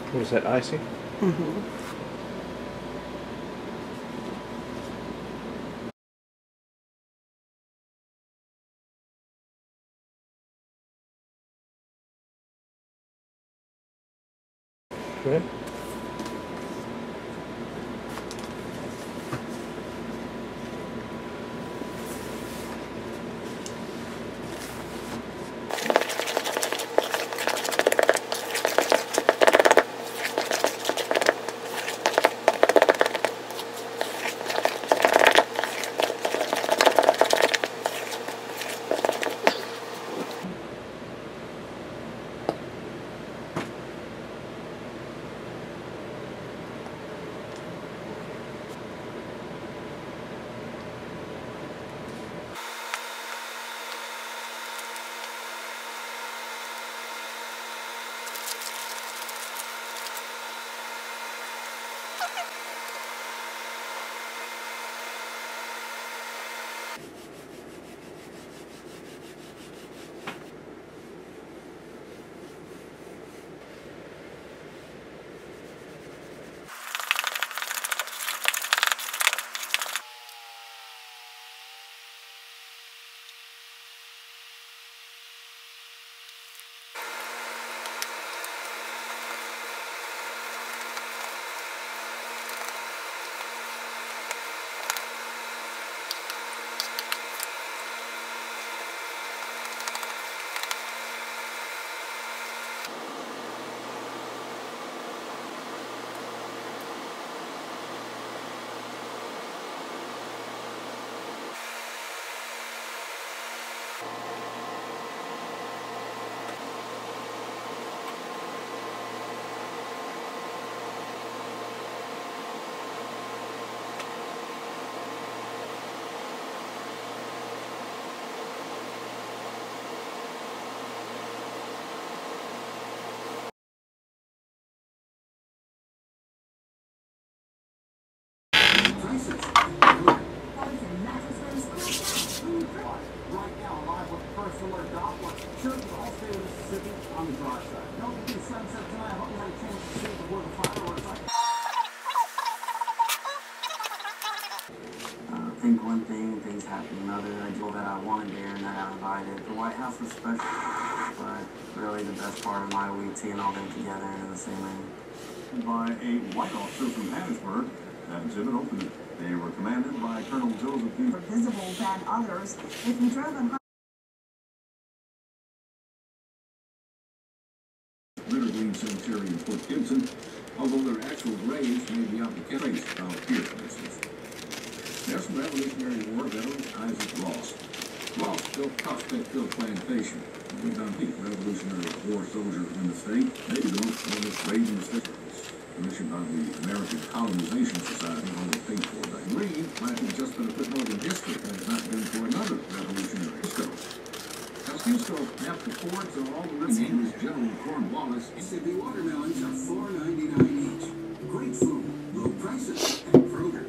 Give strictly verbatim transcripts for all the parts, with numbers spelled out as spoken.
What is that, icing? Mm-hmm. Good. Right now, live with First Alert Doppler. Sure, the whole state of Mississippi on the dry side. Don't be sunset tonight. I hope you had a chance to see before the fireworks. I think one thing, things happen another. I told that I wanted there and that I invited. The White House was special, but really the best part of my week, seeing all them together in the same room. By a white officer from Hattiesburg, that exhibit opened. They were commanded by Colonel Joseph P. More visible than others. If you drove in Ritter Green Cemetery in Fort Gibson, although their actual graves may be out the trace out here, for instance. There's some Revolutionary War veteran Isaac Ross. Ross built Prospectville Plantation. He's on peak Revolutionary War soldier in the state, maybe the most famous grave in the state. Commissioned by the American Colonization Society on the paid for by Green, might have just been a footnote in history had it not been for another revolutionary stove. Kosciuszko mapped the fords of all the rivers. His name is General Cornwallis. Mississippi watermelons are four ninety-nine each. Great food, low prices, and Kroger.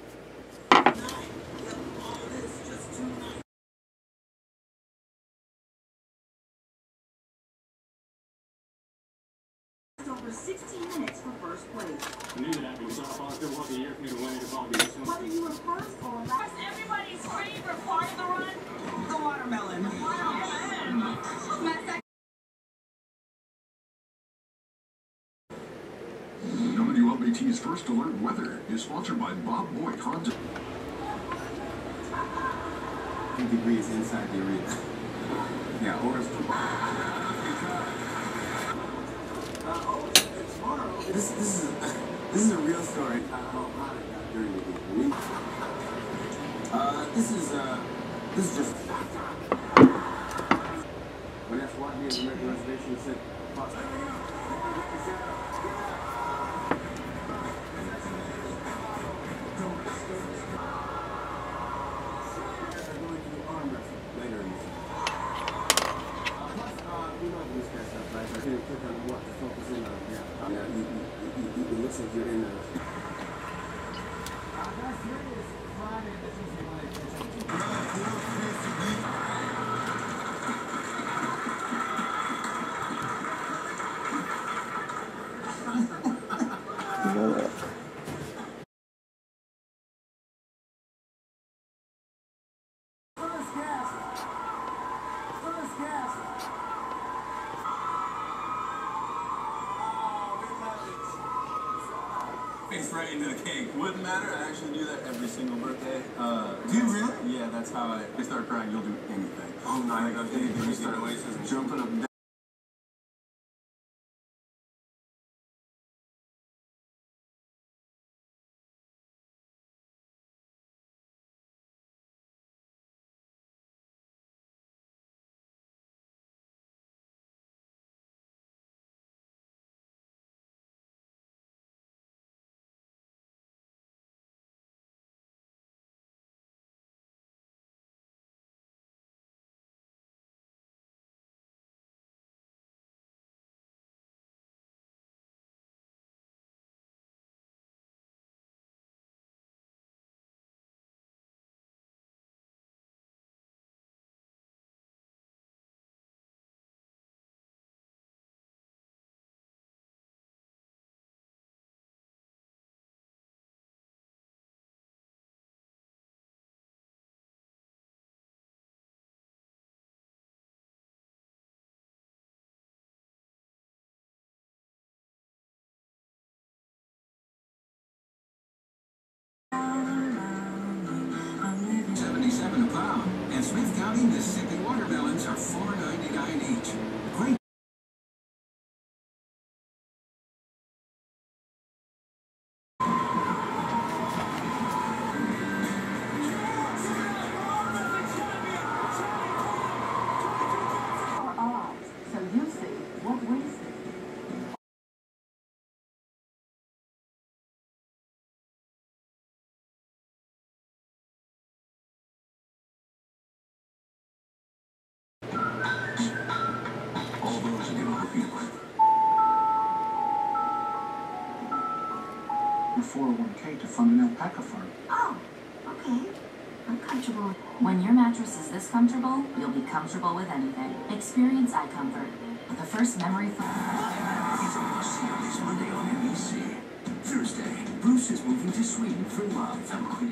over sixteen minutes for first place. I knew that after we saw Foster walk a year for me to win it, ball be Whether you were first or last, Everybody's favorite part of the run? the watermelon. W L B T's First Alert Weather is sponsored by Bob Boyd Honda. Two degrees inside the arena. Yeah, or it's This, this is this is a real story. How hot it got during the week. Uh, this is uh, this is just. When that's walking in the American reservation, he said, later in the plus, uh, we know this kind of stuff, right? So I didn't click on what to focus in on. Yeah, yeah. You, you, you, you, it looks like you're in a. Thank you. face right into the cake. Wouldn't matter. I actually do that every single birthday. Uh, Do you really? Yeah, that's how I. If they start crying, you'll do anything. Oh, nice. Like, anything. You start jumping up and down. seventy-seven a pound. And Smith County, Mississippi watermelons are four ninety-nine each. Great. Our odds, so you see what we see. All those you can compete with. Your four oh one K to fund an alpaca farm. Oh, okay. I'm comfortable. When your mattress is this comfortable, you'll be comfortable with anything. Experience iComfort, the first memory foam. It's a must-see on this Monday on N B C. Thursday, Bruce is moving to Sweden for love.